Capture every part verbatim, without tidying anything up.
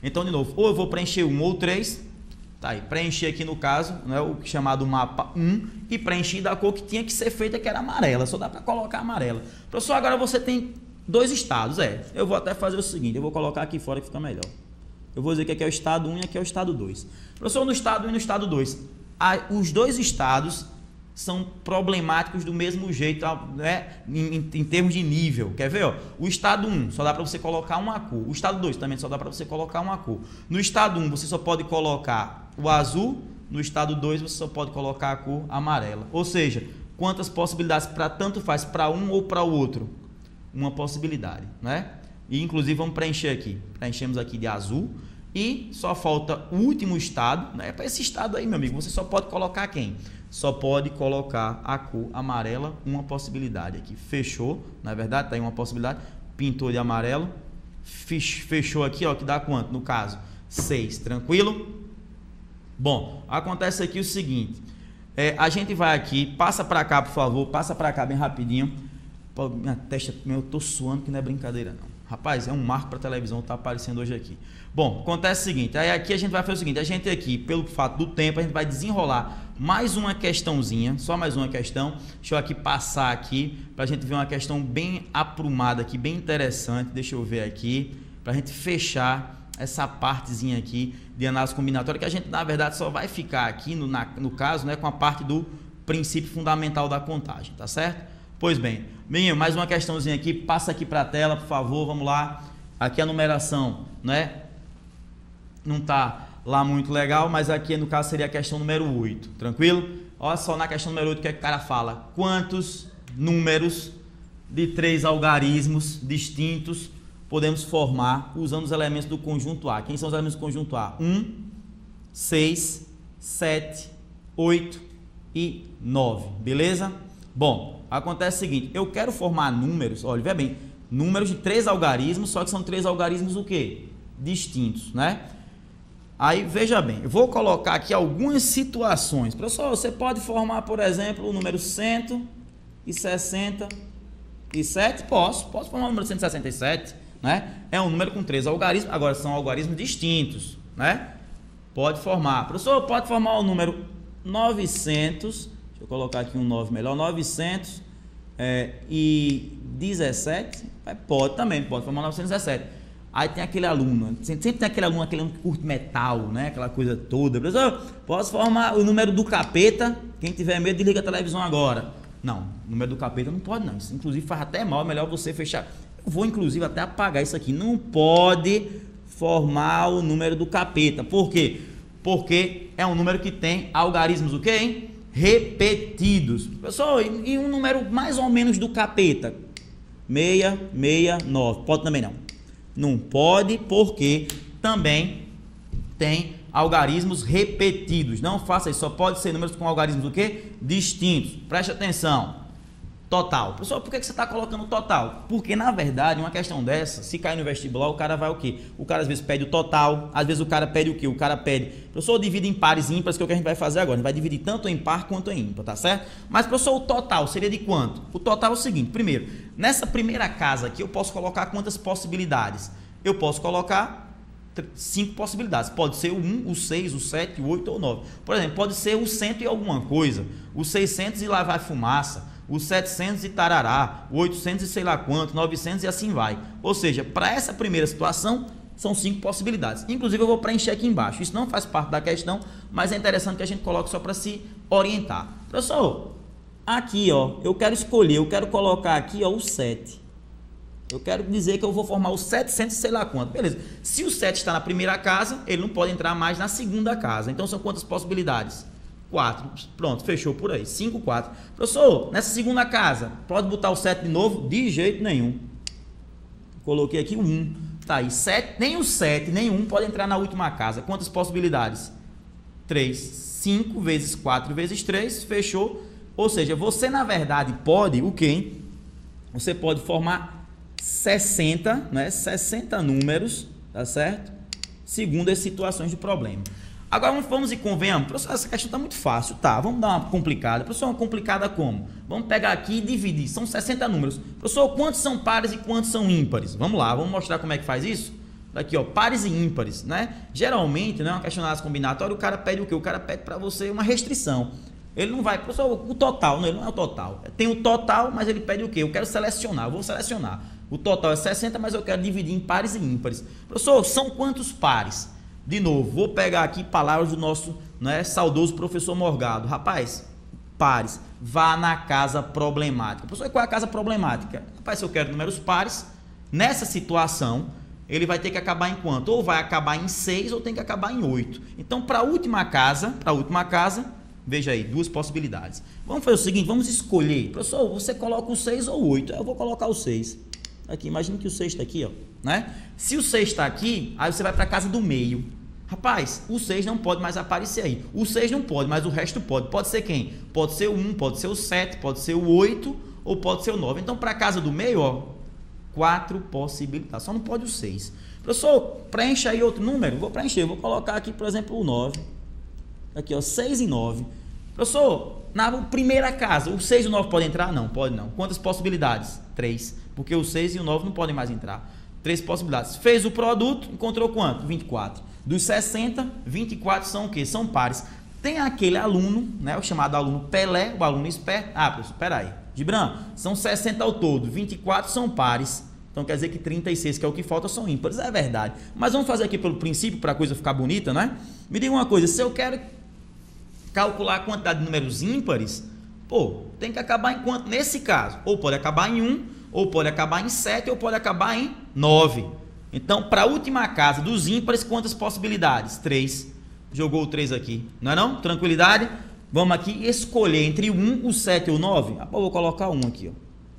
Então, de novo, ou eu vou preencher um ou três, tá aí, preencher aqui no caso, né, o chamado mapa um, e preenchi da cor que tinha que ser feita, que era amarela, só dá para colocar amarela. Professor, agora você tem dois estados, é, eu vou até fazer o seguinte, eu vou colocar aqui fora que fica melhor. Eu vou dizer que aqui é o estado um e aqui é o estado dois. Professor, no estado um e no estado dois, a, os dois estados são problemáticos do mesmo jeito, né, em, em termos de nível. Quer ver? Ó? O estado um só dá para você colocar uma cor. O estado dois também só dá para você colocar uma cor. No estado um você só pode colocar o azul. No estado dois você só pode colocar a cor amarela. Ou seja, quantas possibilidades para tanto faz para um ou para o outro? Uma possibilidade, né? E inclusive vamos preencher aqui. Preenchemos aqui de azul. E só falta o último estado, né? Para esse estado aí, meu amigo, você só pode colocar quem? Só pode colocar a cor amarela, uma possibilidade aqui. Fechou, na verdade, tá aí uma possibilidade. Pintou de amarelo. Fechou aqui, ó, que dá quanto? No caso, seis, tranquilo? Bom, acontece aqui o seguinte. É, a gente vai aqui, passa para cá, por favor, passa para cá bem rapidinho. Pô, minha testa, eu tô suando que não é brincadeira, não. Rapaz, é um marco para televisão, tá aparecendo hoje aqui. Bom, acontece o seguinte, aí aqui a gente vai fazer o seguinte, a gente aqui, pelo fato do tempo, a gente vai desenrolar mais uma questãozinha, só mais uma questão. Deixa eu aqui passar aqui, para a gente ver uma questão bem aprumada aqui, bem interessante, deixa eu ver aqui, para a gente fechar essa partezinha aqui de análise combinatória, que a gente, na verdade, só vai ficar aqui, no, na, no caso, né, com a parte do princípio fundamental da contagem, tá certo? Pois bem, menino, mais uma questãozinha aqui, passa aqui para a tela, por favor, vamos lá. Aqui a numeração, né? Não tá lá muito legal, mas aqui no caso seria a questão número oito, tranquilo? Olha só na questão número oito o que é que o cara fala. Quantos números de três algarismos distintos podemos formar usando os elementos do conjunto A? Quem são os elementos do conjunto A? um, seis, sete, oito e nove, beleza? Bom, acontece o seguinte, eu quero formar números, olha, vê bem, números de três algarismos, só que são três algarismos o quê? Distintos, né? Aí, veja bem, eu vou colocar aqui algumas situações. Professor, você pode formar, por exemplo, o número cento e sessenta e sete? Posso, posso formar o número cento e sessenta e sete, né? É um número com três algarismos, agora são algarismos distintos, né? Pode formar. Professor, pode formar o número novecentos, deixa eu colocar aqui um nove melhor, novecentos e dezessete, pode também, pode formar novecentos e dezessete. Aí tem aquele aluno, sempre tem aquele aluno, aquele aluno que curte metal, né? Aquela coisa toda. Professor, posso formar o número do capeta? Quem tiver medo, desliga a televisão agora. Não, o número do capeta não pode não. Isso, inclusive, faz até mal, é melhor você fechar. Eu vou, inclusive, até apagar isso aqui. Não pode formar o número do capeta. Por quê? Porque é um número que tem algarismos o quê, hein? Repetidos. Professor, e um número mais ou menos do capeta? seis, seis, nove. Pode também não. Não pode, porque também tem algarismos repetidos. Não faça isso, só pode ser números com algarismos do quê? Distintos. Preste atenção. Total. Professor, por que você está colocando total? Porque, na verdade, uma questão dessa, se cair no vestibular, o cara vai o quê? O cara às vezes pede o total, às vezes o cara pede o quê? O cara pede, professor, divide em pares e ímpares, que é o que a gente vai fazer agora. A gente vai dividir tanto em par quanto em ímpar, tá certo? Mas, professor, o total seria de quanto? O total é o seguinte, primeiro, nessa primeira casa aqui, eu posso colocar quantas possibilidades? Eu posso colocar cinco possibilidades. Pode ser o um, o seis, o sete, o oito ou o nove. Por exemplo, pode ser o cento e alguma coisa, o seiscentos e lá vai fumaça, o setecentos e tarará, o oitocentos e sei lá quanto, novecentos e assim vai. Ou seja, para essa primeira situação, são cinco possibilidades. Inclusive, eu vou preencher aqui embaixo. Isso não faz parte da questão, mas é interessante que a gente coloque só para se orientar. Professor, aqui, ó, eu quero escolher, eu quero colocar aqui, ó, o sete. Eu quero dizer que eu vou formar o setecentos e sei lá quanto. Beleza. Se o sete está na primeira casa, ele não pode entrar mais na segunda casa. Então, são quantas possibilidades? quatro. Pronto, fechou por aí. cinco, quatro. Professor, nessa segunda casa, pode botar o sete de novo? De jeito nenhum. Coloquei aqui o um. Tá aí. sete, nem o sete, nem o um pode entrar na última casa. Quantas possibilidades? três. cinco vezes quatro vezes três. Fechou. Ou seja, você na verdade pode o quê? Você pode formar sessenta, né? sessenta números, tá certo? Segundo as situações de problema. Agora vamos e convenhamos, professor, essa questão está muito fácil, tá? Vamos dar uma complicada. Professor, uma complicada como? Vamos pegar aqui e dividir, são sessenta números. Professor, quantos são pares e quantos são ímpares? Vamos lá, vamos mostrar como é que faz isso? Aqui, ó, pares e ímpares, né? Geralmente, né, uma questão das combinatórias, o cara pede o quê? O cara pede para você uma restrição. Ele não vai, professor, o total, não, ele não é o total. Tem o total, mas ele pede o quê? Eu quero selecionar, eu vou selecionar. O total é sessenta, mas eu quero dividir em pares e ímpares. Professor, são quantos pares? De novo, vou pegar aqui palavras do nosso, né, saudoso professor Morgado. Rapaz, pares, vá na casa problemática. Professor, qual é a casa problemática? Rapaz, se eu quero números pares, nessa situação, ele vai ter que acabar em quanto? Ou vai acabar em seis ou tem que acabar em oito. Então, para a última casa, para a última casa, veja aí, duas possibilidades. Vamos fazer o seguinte, vamos escolher. Professor, você coloca o seis ou o oito? Eu vou colocar o seis. Aqui, imagina que o seis está aqui, ó, né? Se o seis está aqui, aí você vai para a casa do meio. Rapaz, o seis não pode mais aparecer aí. O seis não pode, mas o resto pode. Pode ser quem? Pode ser o um, pode ser o sete, pode ser o oito ou pode ser o nove. Então, para a casa do meio, ó, quatro possibilidades. Só não pode o seis. Professor, preencha aí outro número. Vou preencher. Vou colocar aqui, por exemplo, o nove. Aqui, ó, seis e nove. Professor, na primeira casa, o seis e o nove podem entrar? Não, pode não. Quantas possibilidades? três. Porque o seis e o nove não podem mais entrar. Três possibilidades. Fez o produto, encontrou quanto? vinte e quatro. Dos sessenta, vinte e quatro são o quê? São pares. Tem aquele aluno, né, o chamado aluno Pelé, o aluno esperto. Ah, professor, peraí. Gibran, são sessenta ao todo, vinte e quatro são pares. Então quer dizer que trinta e seis, que é o que falta, são ímpares. É verdade. Mas vamos fazer aqui pelo princípio, para a coisa ficar bonita, né? Me diga uma coisa, se eu quero calcular a quantidade de números ímpares, pô, tem que acabar em quanto? Nesse caso, ou pode acabar em um, ou pode acabar em sete, ou pode acabar em nove. Então, para a última casa dos ímpares, quantas possibilidades? três. Jogou o três aqui, não é não? Tranquilidade? Vamos aqui escolher entre o um, o sete ou o nove. Ah, vou colocar um aqui,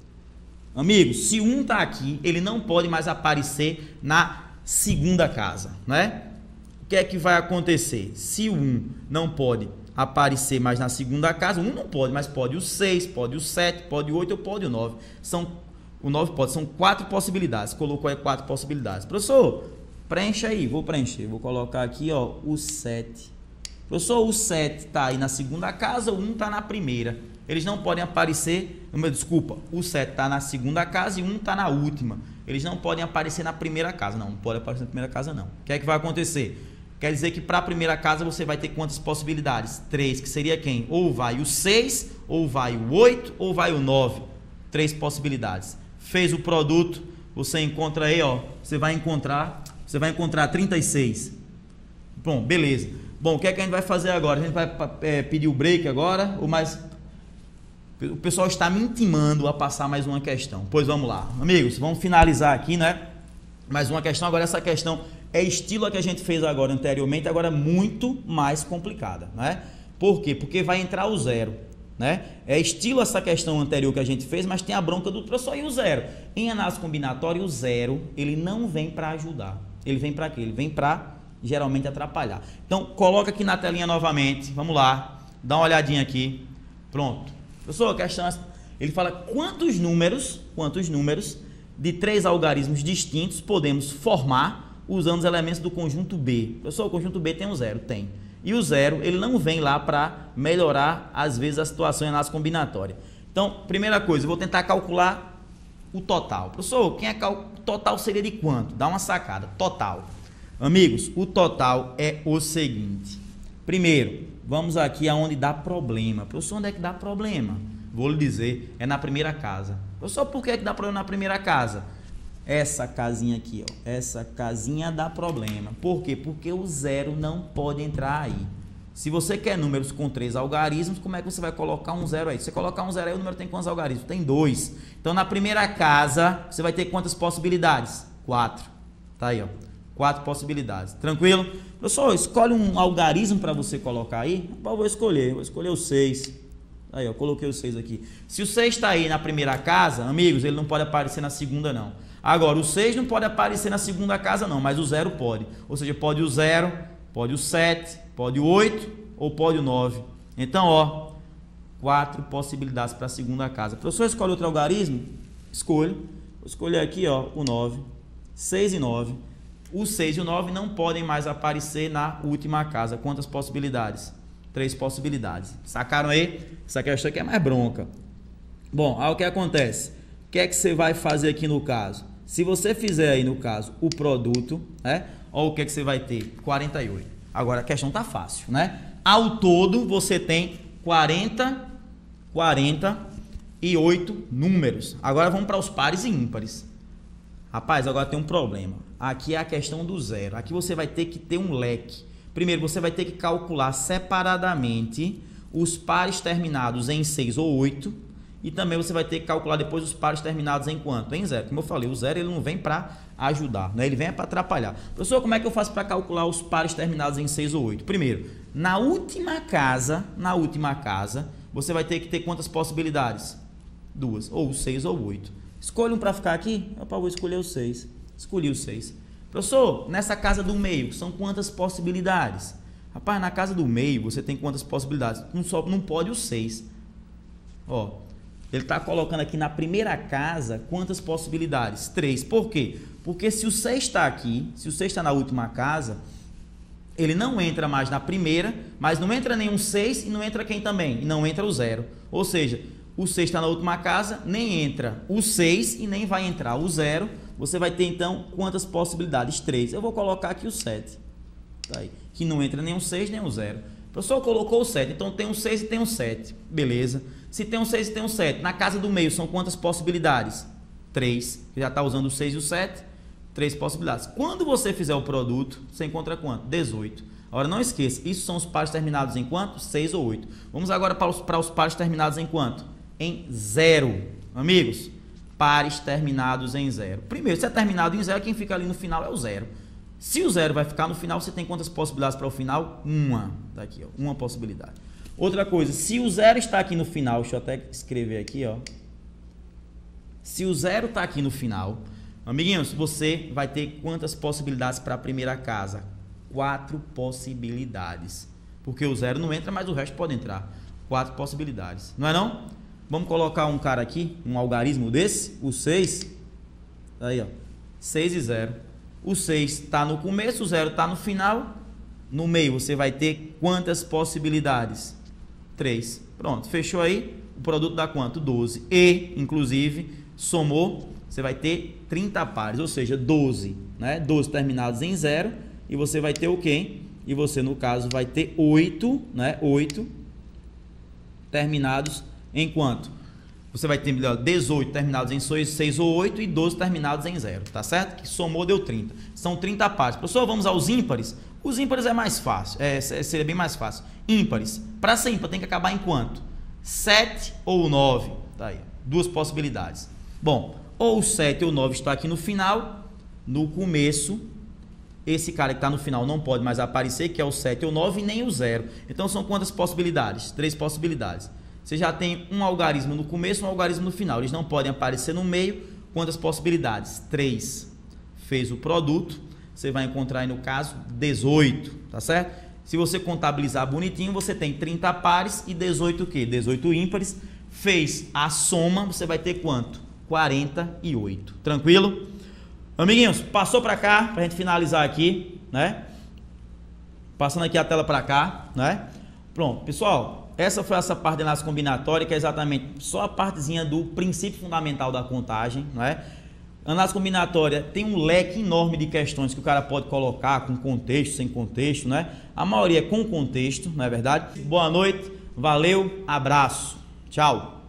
ó. Amigos, se um está aqui, ele não pode mais aparecer na segunda casa, né? O que é que vai acontecer? Se o um não pode aparecer mais na segunda casa, o um não pode, mas pode o seis, pode o sete, pode o oito ou pode o nove. São O nove pode, são quatro possibilidades. Colocou aí quatro possibilidades. Professor, preencha aí, vou preencher. Vou colocar aqui, ó, o sete. Professor, o sete está aí na segunda casa, o um está na primeira. Eles não podem aparecer, não, desculpa, o sete está na segunda casa e o um está na última. Eles não podem aparecer na primeira casa. Não, não pode aparecer na primeira casa, não. O que é que vai acontecer? Quer dizer que para a primeira casa você vai ter quantas possibilidades? Três, que seria quem? Ou vai o seis, ou vai o oito, ou vai o nove. Três possibilidades. Fez o produto, você encontra aí, ó, você vai encontrar, você vai encontrar trinta e seis. Bom, beleza. Bom, o que é que a gente vai fazer agora? A gente vai é, pedir o break agora, ou mais... O pessoal está me intimando a passar mais uma questão. Pois vamos lá. Amigos, vamos finalizar aqui, né? Mais uma questão. Agora essa questão é estilo a que a gente fez agora anteriormente, agora muito mais complicada, né? Por quê? Porque vai entrar o zero. Né? É estilo essa questão anterior que a gente fez, mas tem a bronca do professor e o zero. Em análise combinatória, o zero ele não vem para ajudar. Ele vem para quê? Ele vem para geralmente atrapalhar. Então, coloca aqui na telinha novamente. Vamos lá. Dá uma olhadinha aqui. Pronto. Professor, a questão é, ele fala quantos números, quantos números de três algarismos distintos podemos formar usando os elementos do conjunto B. Professor, o conjunto B tem um zero? Tem. E o zero, ele não vem lá para melhorar, às vezes, a situação em análise combinatória. Então, primeira coisa, eu vou tentar calcular o total. Professor, quem é cal... total seria de quanto? Dá uma sacada. Total. Amigos, o total é o seguinte. Primeiro, vamos aqui aonde dá problema. Professor, onde é que dá problema? Vou lhe dizer, é na primeira casa. Professor, por que é que dá problema na primeira casa? Essa casinha aqui, ó, essa casinha dá problema. Por quê? Porque o zero não pode entrar aí. Se você quer números com três algarismos, como é que você vai colocar um zero aí? Se você colocar um zero aí, o número tem quantos algarismos? Tem dois. Então, na primeira casa, você vai ter quantas possibilidades? Quatro. Tá aí, ó. Quatro possibilidades. Tranquilo? Professor, escolhe um algarismo para você colocar aí. Eu vou escolher. Vou escolher o seis. Aí, ó, coloquei o seis aqui. Se o seis está aí na primeira casa, amigos, ele não pode aparecer na segunda, não. Agora, o seis não pode aparecer na segunda casa, não, mas o zero pode. Ou seja, pode o zero, pode o sete, pode o oito ou pode o nove. Então, ó, quatro possibilidades para a segunda casa. Professor, escolhe outro algarismo? Escolho. Vou escolher aqui, ó, o nove. seis e nove. O seis e o nove não podem mais aparecer na última casa. Quantas possibilidades? Três possibilidades. Sacaram aí? Essa questão aqui é mais bronca. Bom, aí o que acontece? O que é que você vai fazer aqui no caso? se você fizer aí, no caso, o produto, né? Olha o que, é que você vai ter, quarenta e oito. Agora, a questão tá fácil, né? Ao todo, você tem quarenta, quarenta e oito números. Agora, vamos para os pares e ímpares. Rapaz, agora tem um problema. Aqui é a questão do zero. Aqui você vai ter que ter um leque. Primeiro, você vai ter que calcular separadamente os pares terminados em seis ou oito. E também você vai ter que calcular depois os pares terminados em quanto? Em zero. Como eu falei, o zero ele não vem para ajudar, né? Ele vem para atrapalhar. Professor, como é que eu faço para calcular os pares terminados em seis ou oito? Primeiro, na última casa, na última casa, você vai ter que ter quantas possibilidades? Duas, ou seis ou oito. Escolha um para ficar aqui? Opa, vou escolher o seis. Escolhi o seis. Professor, nessa casa do meio, são quantas possibilidades? Rapaz, na casa do meio, você tem quantas possibilidades? Não, só, não pode o seis. Ó. Ele está colocando aqui na primeira casa quantas possibilidades? Três. Por quê? Porque se o seis está aqui, se o seis está na última casa, ele não entra mais na primeira, mas não entra nenhum seis e não entra quem também? E não entra o zero. Ou seja, o seis está na última casa, nem entra o seis e nem vai entrar o zero. Você vai ter então quantas possibilidades? Três. Eu vou colocar aqui o sete. Tá aí. Que não entra nem o seis nem o zero. O professor colocou o sete, então tem um seis e tem um sete. Beleza. Se tem um seis e tem um sete, na casa do meio são quantas possibilidades? três. Já está usando o seis e o sete. três possibilidades. Quando você fizer o produto, você encontra quanto? dezoito. Agora não esqueça, isso são os pares terminados em quanto? seis ou oito. Vamos agora para os, para os pares terminados em quanto? Em zero. Amigos, pares terminados em zero. Primeiro, se é terminado em zero, quem fica ali no final é o zero. Se o zero vai ficar no final, você tem quantas possibilidades para o final? Uma. Tá aqui, ó, uma possibilidade. Outra coisa, se o zero está aqui no final, deixa eu até escrever aqui, ó. Se o zero está aqui no final, amiguinhos, você vai ter quantas possibilidades para a primeira casa? Quatro possibilidades. Porque o zero não entra, mas o resto pode entrar. Quatro possibilidades. Não é não? Vamos colocar um cara aqui, um algarismo desse, o seis. Aí, ó. seis e zero. O seis está no começo, o zero está no final. No meio você vai ter quantas possibilidades? três. Pronto, fechou aí. O produto dá quanto? doze. E, inclusive, somou, você vai ter trinta pares, ou seja, doze. Né? doze terminados em zero. E você vai ter o quê? E você, no caso, vai ter oito, né? oito terminados em quanto? Você vai ter dezoito terminados em seis ou oito e doze terminados em zero, tá certo? Que somou deu trinta. São trinta pares. Professor, vamos aos ímpares? Os ímpares é mais fácil, é, seria bem mais fácil. Ímpares. Para ser ímpar tem que acabar em quanto? sete ou nove. Tá aí, duas possibilidades. Bom, ou sete ou nove está aqui no final, no começo, esse cara que está no final não pode mais aparecer, que é o sete ou nove, e nem o zero. Então são quantas possibilidades? Três possibilidades. Você já tem um algarismo no começo e um algarismo no final. Eles não podem aparecer no meio. Quantas possibilidades? Três. Fez o produto, você vai encontrar aí no caso dezoito, tá certo? Se você contabilizar bonitinho, você tem trinta pares e dezoito o quê? dezoito ímpares. Fez a soma, você vai ter quanto? quarenta e oito. Tranquilo? Amiguinhos, passou para cá, para a gente finalizar aqui, né? Passando aqui a tela para cá, né? Pronto, pessoal, essa foi essa parte de análise combinatória, que é exatamente só a partezinha do princípio fundamental da contagem, né? Análise combinatória tem um leque enorme de questões que o cara pode colocar com contexto, sem contexto, né? A maioria é com contexto, não é verdade? Boa noite, valeu, abraço, tchau!